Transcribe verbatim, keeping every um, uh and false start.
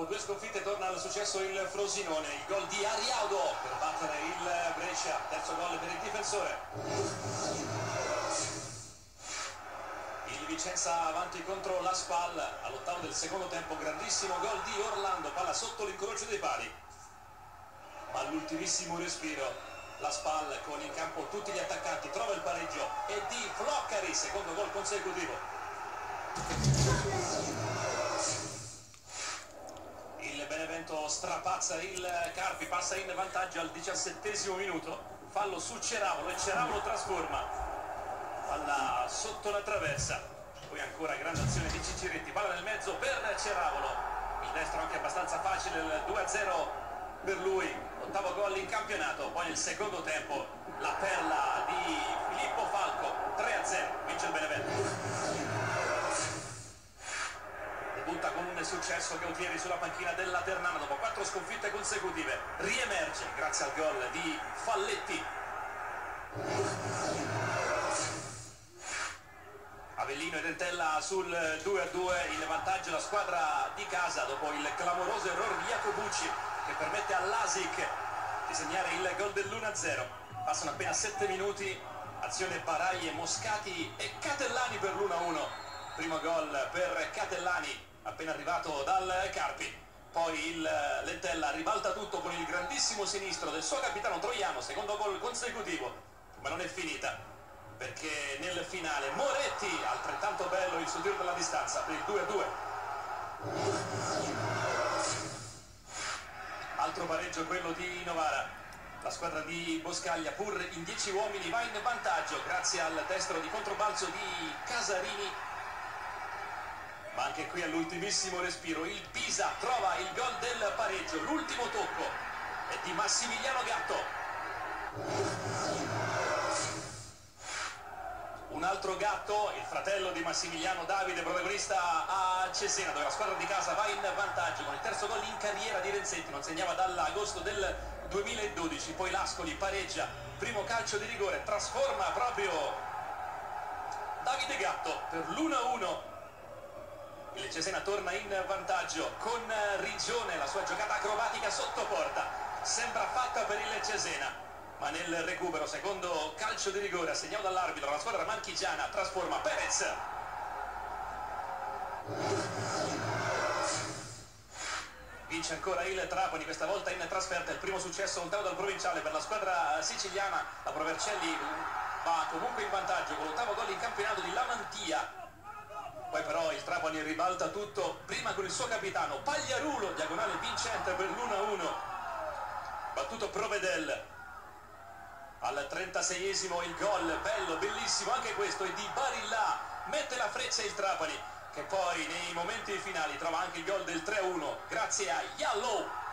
due sconfitte torna al successo il Frosinone, il gol di Ariaudo per battere il Brescia, terzo gol per il difensore. Il Vicenza avanti contro la Spal all'ottavo del secondo tempo, grandissimo gol di Orlando, palla sotto l'incrocio dei pali, ma all'ultimissimo respiro la Spal con in campo tutti gli attaccanti trova il pareggio e di Floccari, secondo gol consecutivo. Il Benevento strapazza il Carpi, passa in vantaggio al diciassettesimo minuto, fallo su Ceravolo e Ceravolo trasforma, palla sotto la traversa, poi ancora grande azione di Cicciretti, palla nel mezzo per Ceravolo, il destro anche abbastanza facile, il due a zero per lui, ottavo gol in campionato. Poi nel secondo tempo la perla di Filippo Falco, tre a zero, vince il Benevento. Debutta con un successo Gautieri sulla panchina della Ternana dopo quattro sconfitte consecutive, riemerge grazie al gol di Falletti. Avellino e Dentella sul due a due, in vantaggio la squadra di casa dopo il clamoroso errore di Jacobucci che permette all'Asic di segnare il gol dell'uno a zero. Passano appena sette minuti, azione Baraglie, Moscati e Catellani per l'uno a uno. Primo gol per Catellani appena arrivato dal Carpi. Poi il Dentella ribalta tutto con il grandissimo sinistro del suo capitano Troiano, secondo gol consecutivo, ma non è finita, perché nel finale Moretti, altrettanto bello il suo tiro dalla distanza per il due a due. Altro pareggio quello di Novara, la squadra di Boscaglia pur in dieci uomini va in vantaggio grazie al destro di controbalzo di Casarini, ma anche qui all'ultimissimo respiro il Pisa trova il gol del pareggio, l'ultimo tocco è di Massimiliano Gatto. Un altro Gatto, il fratello di Massimiliano, Davide, protagonista a Cesena, dove la squadra di casa va in vantaggio con il terzo gol in carriera di Renzetti, non segnava dall'agosto del duemiladodici. Poi Lascoli pareggia, primo calcio di rigore, trasforma proprio Davide Gatto per l'uno a uno. Il Cesena torna in vantaggio con Rigione, la sua giocata acrobatica sotto porta, sembra fatta per il Cesena, ma nel recupero, secondo calcio di rigore assegnato dall'arbitro, la squadra marchigiana trasforma Perez. Vince ancora il Trapani, questa volta in trasferta, il primo successo lontano dal provinciale per la squadra siciliana. La Provercelli va comunque in vantaggio con l'ottavo gol in campionato di Lamantia. Poi però il Trapani ribalta tutto, prima con il suo capitano Pagliarulo, diagonale vincente per l'uno a uno, battuto Provedel. Al trentaseiesimo il gol, bello, bellissimo anche questo, e di Barilla mette la freccia il Trapani, che poi nei momenti finali trova anche il gol del tre a uno grazie a Yallow.